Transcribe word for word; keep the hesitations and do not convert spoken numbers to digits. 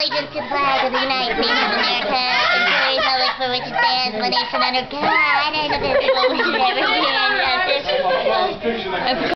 allegiance to the flag of the United States of America, and to the republic for which it stands, one nation under God, indivisible, with liberty